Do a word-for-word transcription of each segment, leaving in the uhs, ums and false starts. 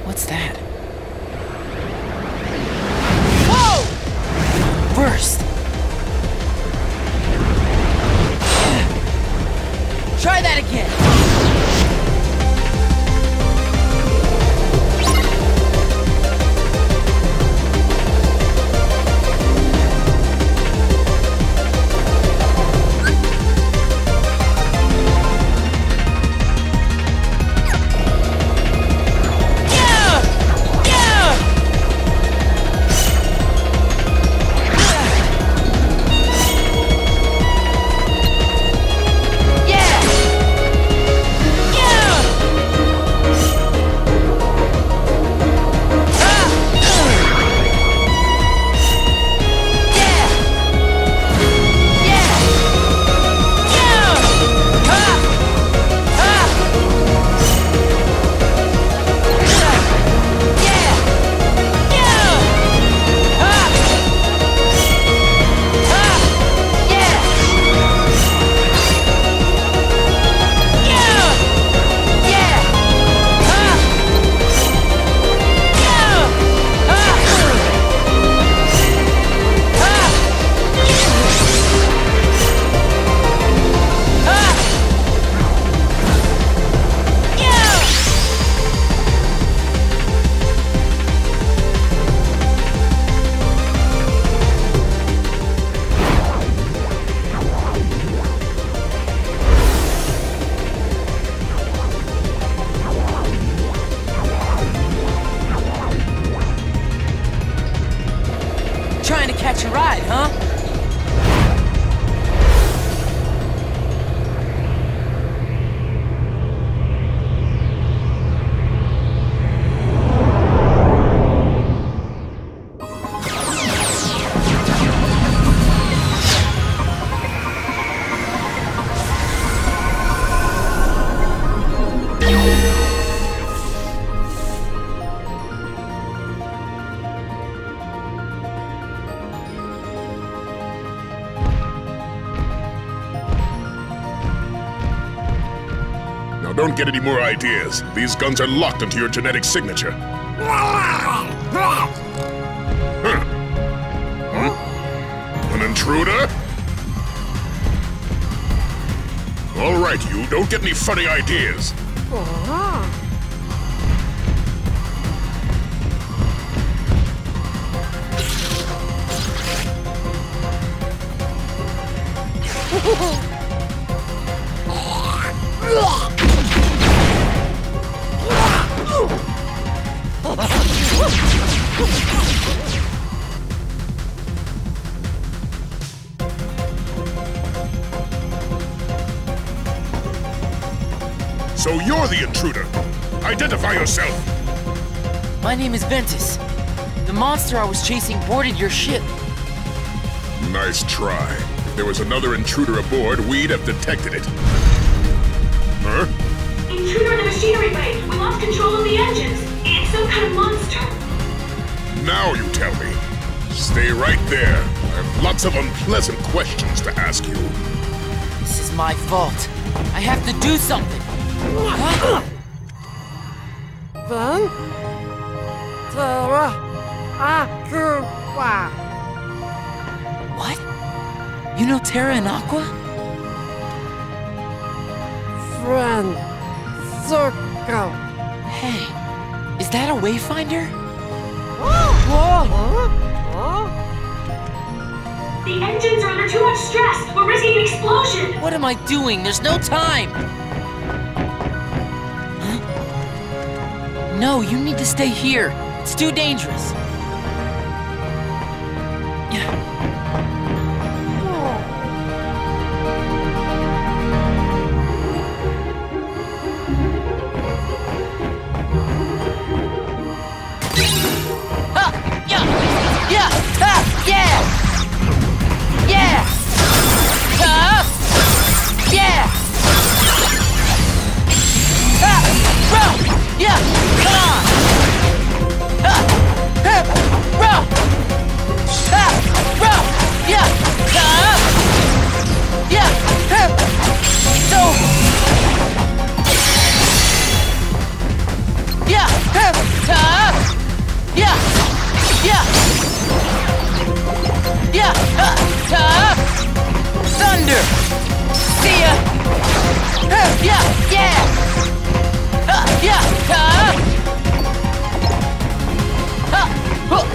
What's that? Whoa! Burst! Try that again! Trying to catch a ride, huh? Don't get any more ideas. These guns are locked into your genetic signature. Huh? Huh? An intruder? All right, you. Don't get any funny ideas. So you're the intruder. Identify yourself. My name is Ventus. The monster I was chasing boarded your ship. Nice try. If there was another intruder aboard, we'd have detected it. Huh? Intruder in the machinery bay! We lost control of the engines! It's some kind of monster! Now you tell me. Stay right there. I have lots of unpleasant questions to ask you. This is my fault. I have to do something. Huh? Then... Terra... Aqua... What? You know Terra and Aqua? Friend... Circle... Hey, is that a wayfinder? Whoa! Huh? The engines are under too much stress! We're risking an explosion! What am I doing? There's no time! Huh? No, you need to stay here. It's too dangerous. Yeah! Come on! ta, yeah, yeah, yeah, uh, ta, thunder, see ya, uh, yeah, yeah, uh, yeah, ta, uh, huh.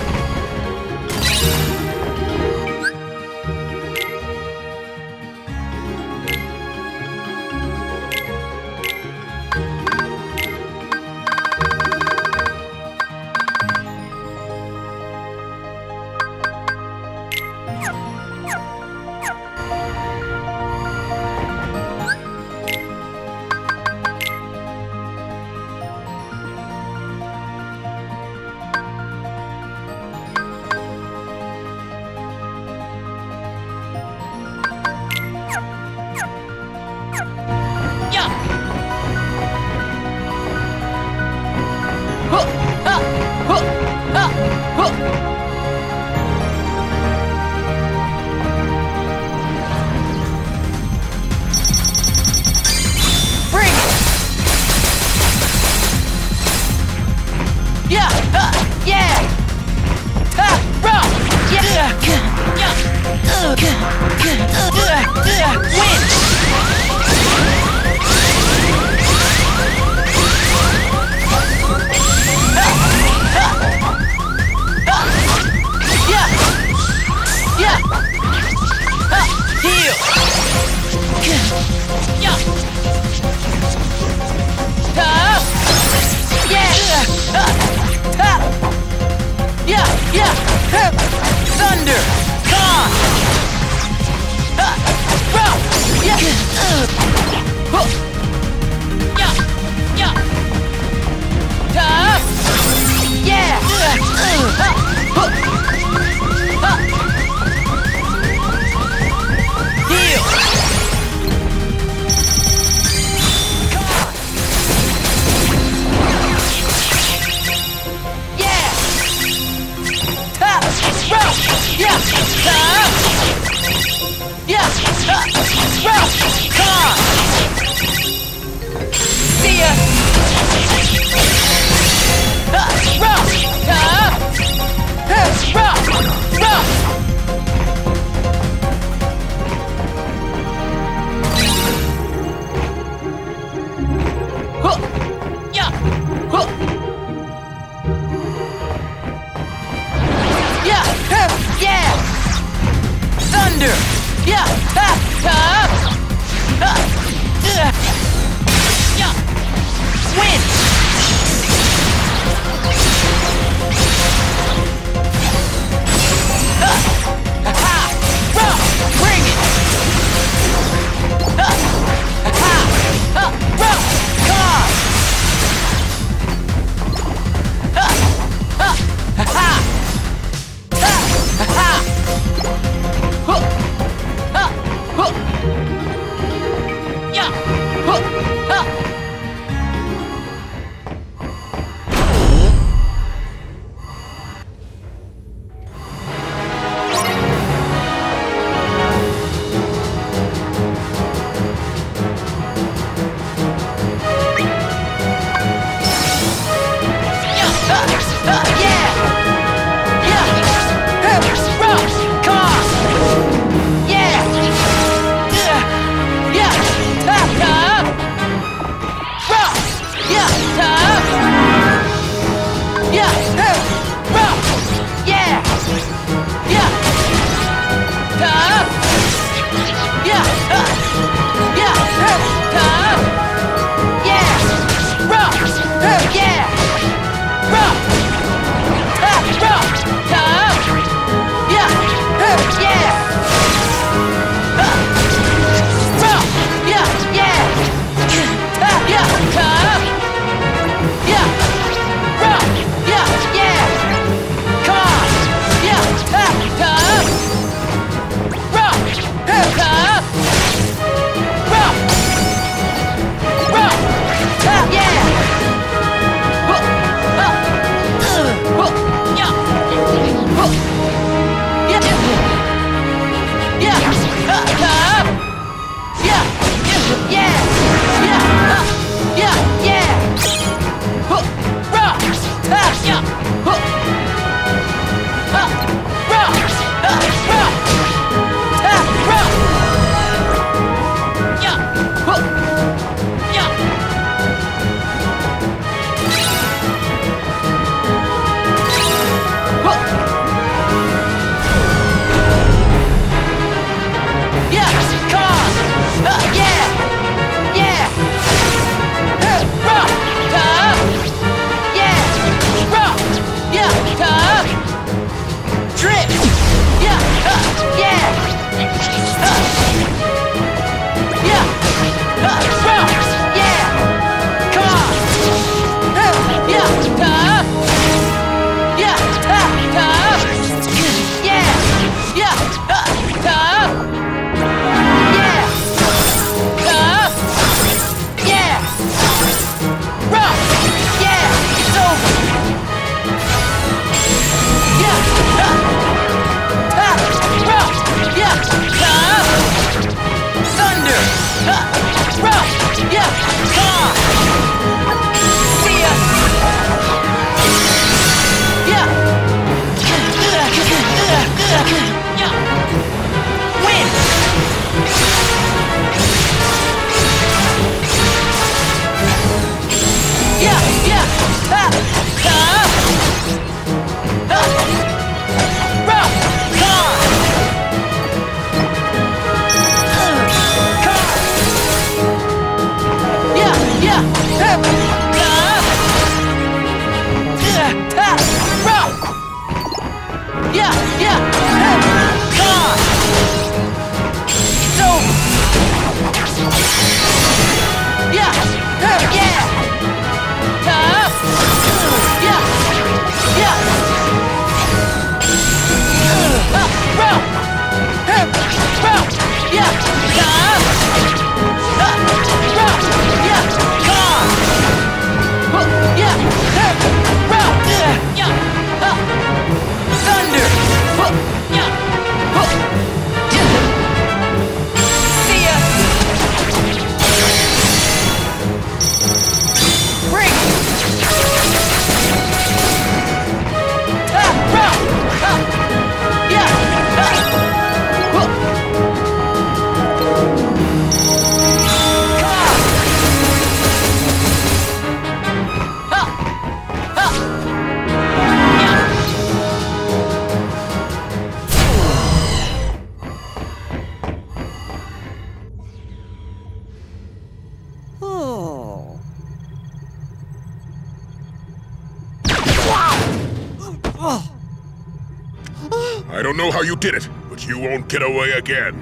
I don't know how you did it, but you won't get away again.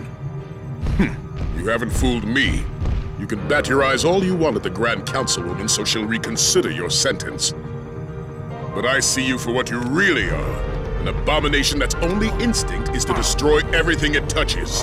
Hm, you haven't fooled me. You can bat your eyes all you want at the Grand Councilwoman so she'll reconsider your sentence. But I see you for what you really are. An abomination that's only instinct is to destroy everything it touches.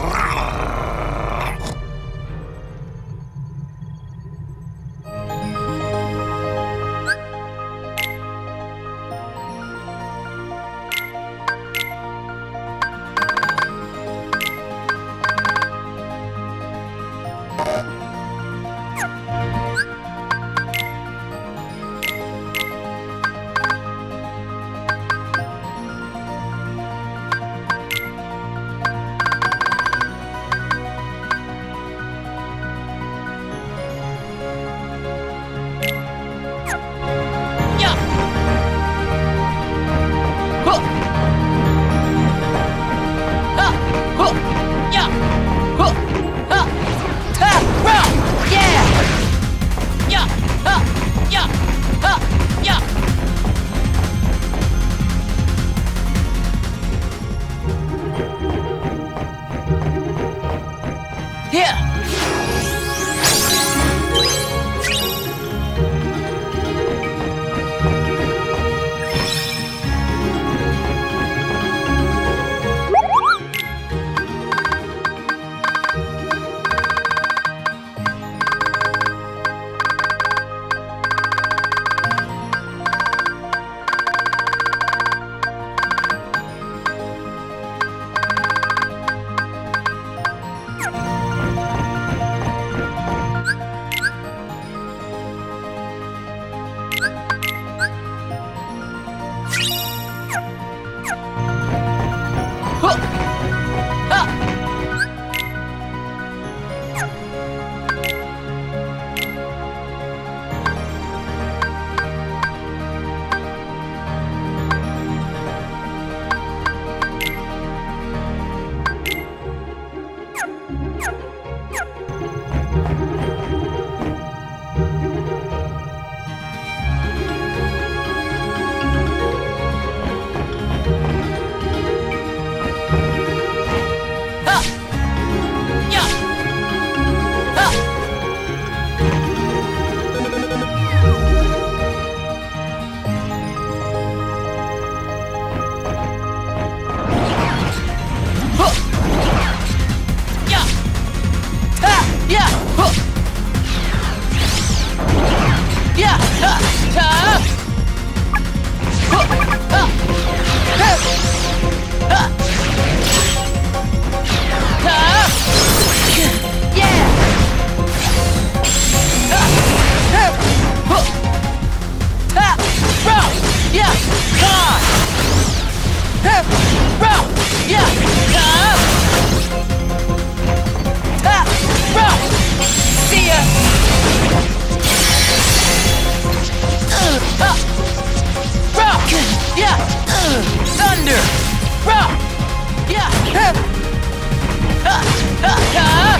Yeah! Uh, thunder! Rock! Yeah! Uh, uh, uh,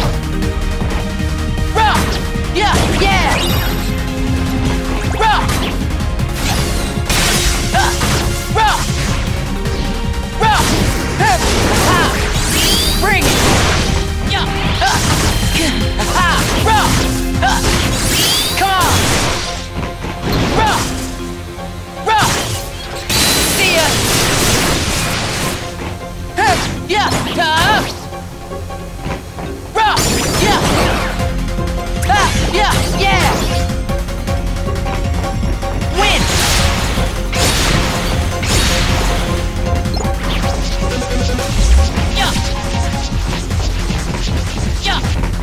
rock! Yeah! Yeah! Rock! Uh, rock! Rock! Uh, ha! Bring it! Yeah! Uh, ha! Rock! Uh, come on! Rock! Rock! See ya! Uh, yeah! Uh, rock! Yeah! Uh, yeah! Yeah! Win! Yeah! Yeah!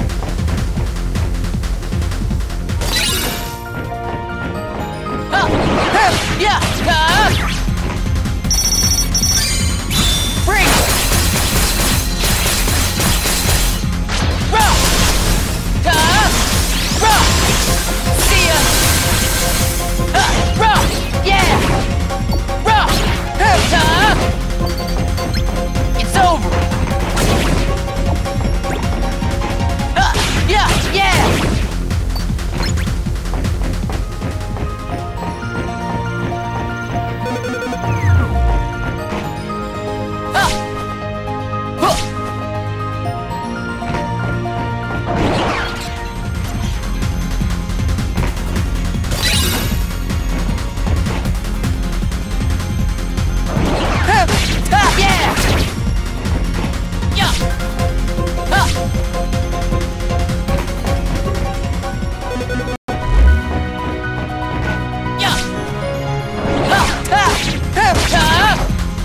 Uh, uh, yeah! Uh, bring it! Rock! Uh, rock! See ya! Uh, rock! Yeah! Rock! Uh, it's over! Uh, yeah! Yeah! Uh, huh. Uh, uh, yeah! Yeah! Uh. Yeah! Uh, uh, uh, uh.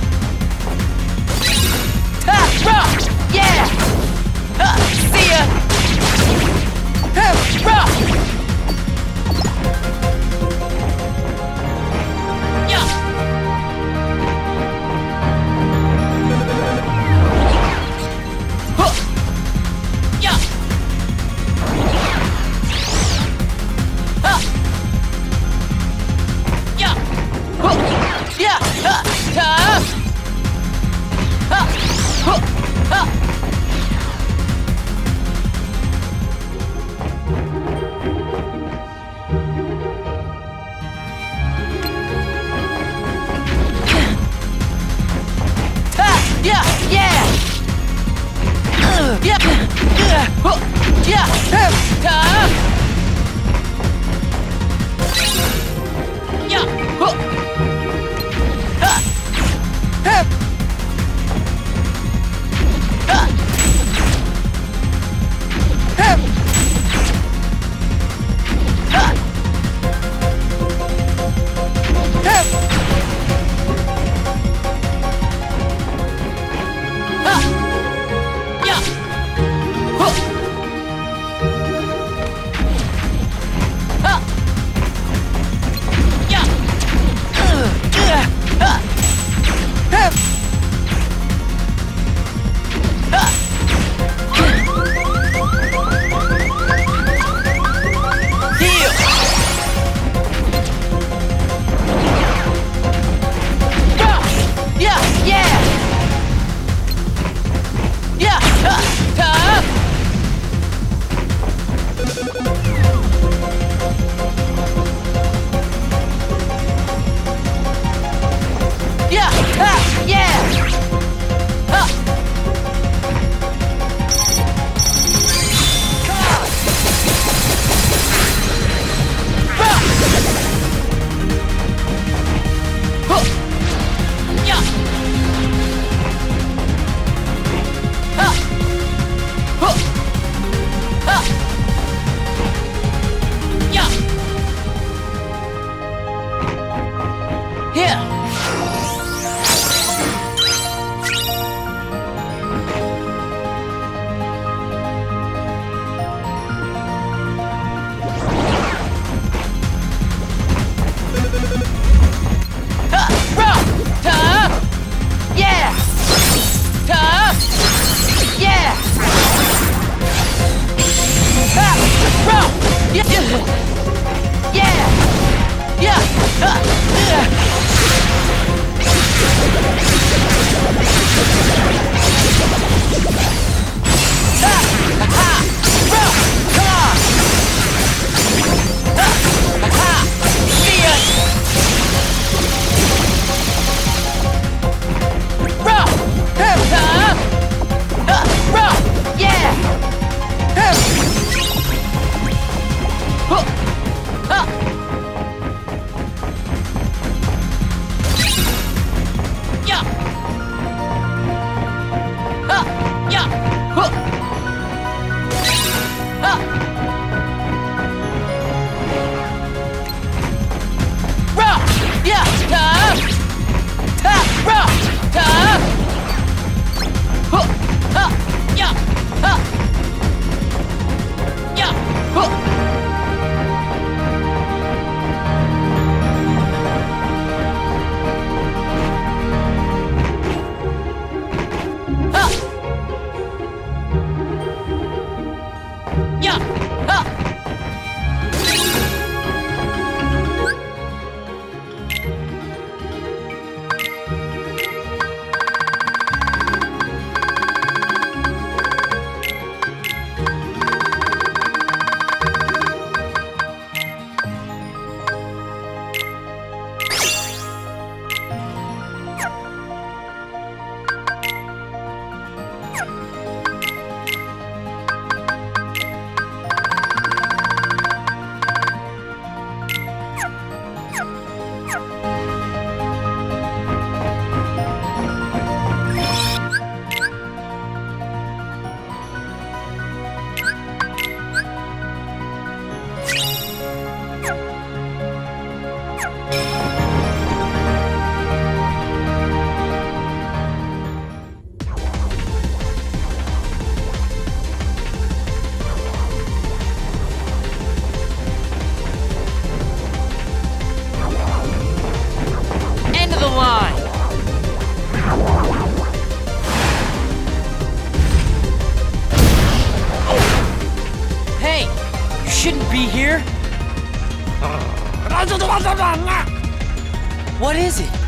Uh, rock! Yeah! Uh, see ya! Uh, rock! Yeah! Huh. Yeah! Uh. Yeah! Huh. Yeah! Uh, uh. Uh. Huh. Uh. Ah, yeah, yeah. Uh, yeah, uh, huh, yeah, uh, uh. Yeah, huh. Uh, uh. Uh. Uh. Uh. Uh. Uh. Yeah. Huh. Uh. Yeah. Uh. Uh. Uh. Uh. Heal. Rock. Yeah, yeah. Yeah. Uh. Uh. Yeah. Uh. Yeah. Uh. Come on. Rock. Huh. Yeah. Uh. Huh. Uh. Yeah. Here. Uh, rock. Uh, yeah. Uh, yeah. Uh, rock. Yeah. Yeah. Yeah. Uh, uh. be here? What is it?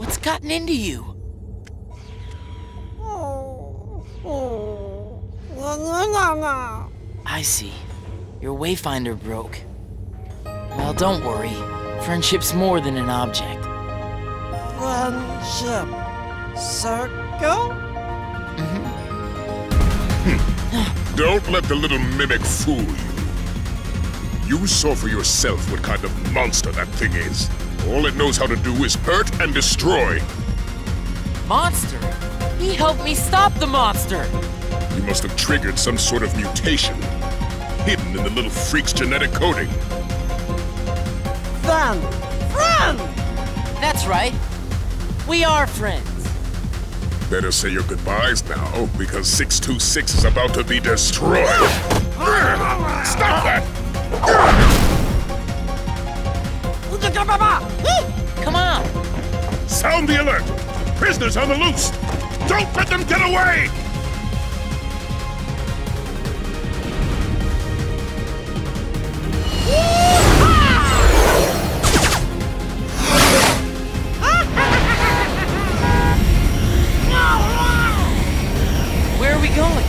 What's gotten into you? I see. Your Wayfinder broke. Well, don't worry. Friendship's more than an object. Friendship circle? Mm-hmm. Don't let the little mimic fool you. You saw for yourself what kind of monster that thing is. All it knows how to do is hurt and destroy. Monster? He helped me stop the monster! You must have triggered some sort of mutation, hidden in the little freak's genetic coding. Friend! Friend! That's right. We are friends. Better say your goodbyes now, because six two six is about to be destroyed. Stop that! Come on! Sound the alert! Prisoners on the loose! Don't let them get away! Where are we going?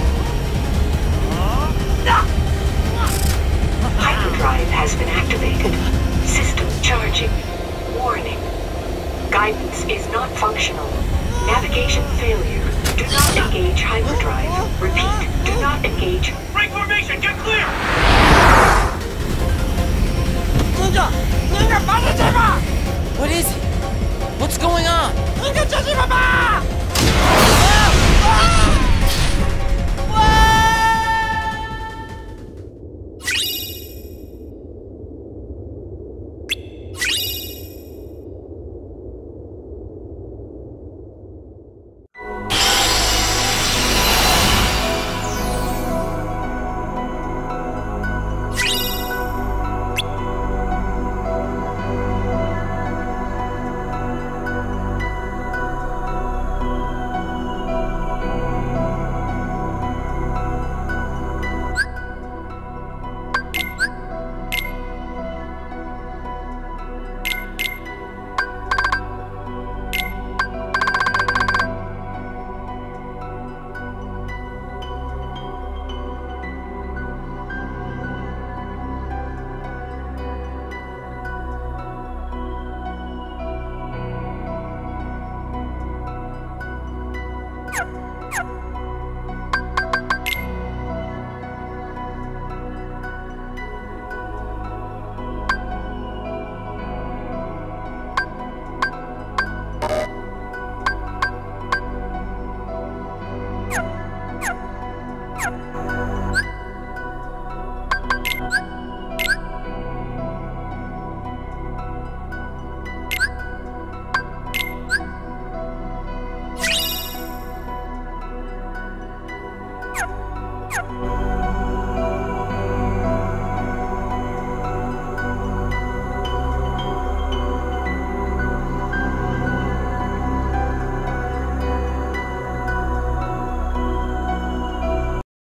Hyperdrive has been activated. System charging. Warning. Guidance is not functional. Navigation failure. Do not engage hyperdrive. Repeat, do not engage. Break formation, get clear! What is it? What's going on?